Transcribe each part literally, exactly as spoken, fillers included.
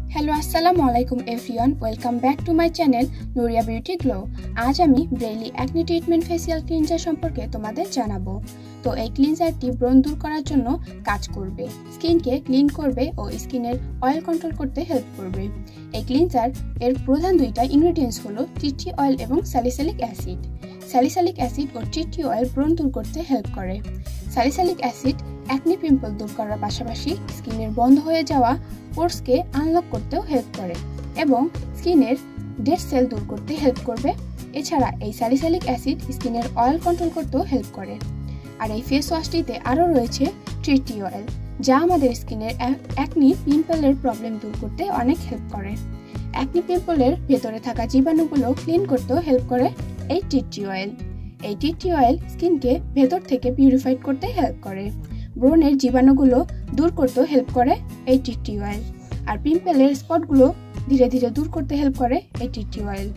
Hello আসসালামু আলাইকুম everyone, welcome back to my channel Nuria beauty glow. আজ আমি ব্রেইলি অ্যাকনি ট্রিটমেন্ট ফেসিয়াল ক্লিনজার সম্পর্কে তোমাদের জানাবো। তো এই ক্লিনজারটি ব্রণ দূর করার জন্য কাজ করবে, স্কিনকে ক্লিন করবে ও স্কিনের অয়েল কন্ট্রোল করতে হেল্প করবে। এই ক্লিনজার এর প্রধান দুইটা ইনগ্রেডিয়েন্টস হলো টি ট্রি অয়েল এবং স্যালিসাইলিক অ্যাসিড। স্যালিসাইলিক অ্যাসিড ও টি ট্রি অয়েল ব্রণ দূর করতে হেল্প করে। স্যালিসাইলিক অ্যাসিড অ্যাকনি পিম্পল দূর করার পাশাপাশি স্কিনের বন্ধ হয়ে যাওয়া পোরসকে আনলক করতেও হেল্প করে এবং স্কিনের ডেড সেল দূর করতে হেল্প করবে। এছাড়া এই স্যালিসাইলিক অ্যাসিড স্কিনের অয়েল কন্ট্রোল করতেও হেল্প করে। আর এই ফেস ওয়াশটিতে আরও রয়েছে টি ট্রি অয়েল, যা আমাদের স্কিনের অ্যাকনি পিম্পলের প্রবলেম দূর করতে অনেক হেল্প করে। অ্যাকনি পিম্পলের ভেতরে থাকা জীবাণুগুলো ক্লিন করতেও হেল্প করে এই টি ট্রি অয়েল। এই টি ট্রি অয়েল স্কিনকে ভেতর থেকে পিউরিফাইড করতে হেল্প করে। ব্রণের জীবাণুগুলো দূর করতেও হেল্প করে এই টি ট্রি অয়েল। আর পিম্পলের স্পটগুলো ধীরে ধীরে দূর করতে হেল্প করে এই টি ট্রি অয়েল।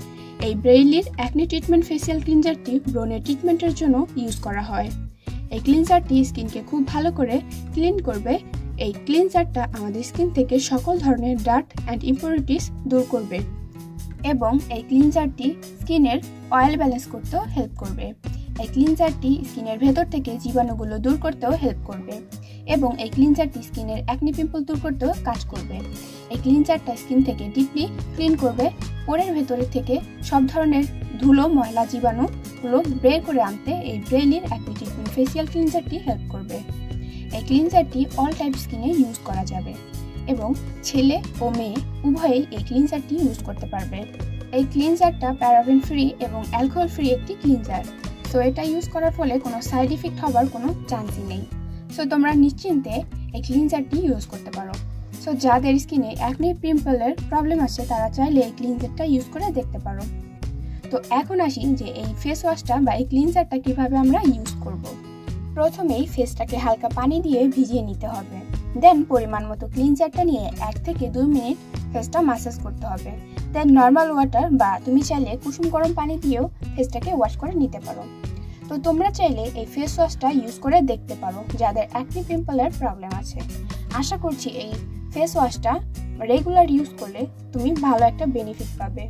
এই ব্রেইলির অ্যাকনি ট্রিটমেন্ট ফেসিয়াল ক্লিনজারটি ব্রণের ট্রিটমেন্টের জন্য ইউজ করা হয়। এই ক্লিনজারটি স্কিনকে খুব ভালো করে ক্লিন করবে। এই ক্লিনজারটা আমাদের স্কিন থেকে সকল ধরনের ডার্ট অ্যান্ড ইম্পিউরিটিস দূর করবে এবং এই ক্লিনজারটি স্কিনের অয়েল ব্যালেন্স করতেও হেল্প করবে। এই ক্লিনজারটি স্কিনের ভেতর থেকে জীবাণুগুলো দূর করতেও হেল্প করবে এবং এই ক্লিনজারটি স্কিনের অ্যাকনি পিম্পল দূর করতেও কাজ করবে। এই ক্লিনজারটা স্কিন থেকে ডিপলি ক্লিন করবে, পোরের ভেতরে থেকে সব ধরনের ধুলো ময়লা জীবাণুগুলো বের করে আনতে এই ব্রেইলির অ্যাকনি ট্রিটমেন্ট ফেসিয়াল ক্লিনজারটি হেল্প করবে। এই ক্লিনজারটি অল টাইপ স্কিনে ইউজ করা যাবে এবং ছেলে ও মেয়ে উভয়েই এই ক্লিনজারটি ইউজ করতে পারবে। এই ক্লিনজারটা প্যারাবেন ফ্রি এবং অ্যালকোহল ফ্রি একটি ক্লিনজার। সো এটা ইউজ করার ফলে কোনো সাইড ইফেক্ট হওয়ার কোনো চান্সই নেই। সো তোমরা নিশ্চিন্তে এই ক্লিনজারটি ইউজ করতে পারো। সো যাদের স্কিনে অ্যাকনি পিম্পলের প্রবলেম আছে তারা চাইলে এই ক্লিনজারটা ইউজ করে দেখতে পারো। তো এখন আসি যে এই ফেস ওয়াশটা বা এই ক্লিনজারটা কিভাবে আমরা ইউজ করব। প্রথমেই ফেসটাকে হালকা পানি দিয়ে ভিজিয়ে নিতে হবে। দেন পরিমাণ মতো ক্লিনজারটা নিয়ে এক থেকে দুই মিনিট ফেসটা ম্যাসাজ করতে হবে। দেন নর্মাল ওয়াটার বা তুমি চাইলে কুসুম গরম পানি দিয়েও ফেসটাকে ওয়াশ করে নিতে পারো। তো তোমরা চাইলে এই ফেস ওয়াশটা ইউজ করে দেখতে পারো যাদের অ্যাকনি পিম্পলের প্রবলেম আছে। আশা করছি এই ফেস ওয়াশটা রেগুলার ইউজ করলে তুমি ভালো একটা বেনিফিট পাবে।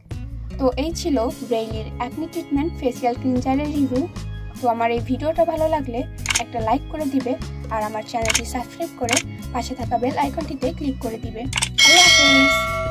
তো এই ছিল ব্রেইলির অ্যাকনি ট্রিটমেন্ট ফেসিয়াল ক্লিনজারের রিভিউ। তো আমার এই ভিডিওটা ভালো লাগলে একটা লাইক করে দিবে আর আমার চ্যানেলটি সাবস্ক্রাইব করে পাশে থাকা বেল আইকনটিতে ক্লিক করে দিবে। আল্লাহ হাফেজ।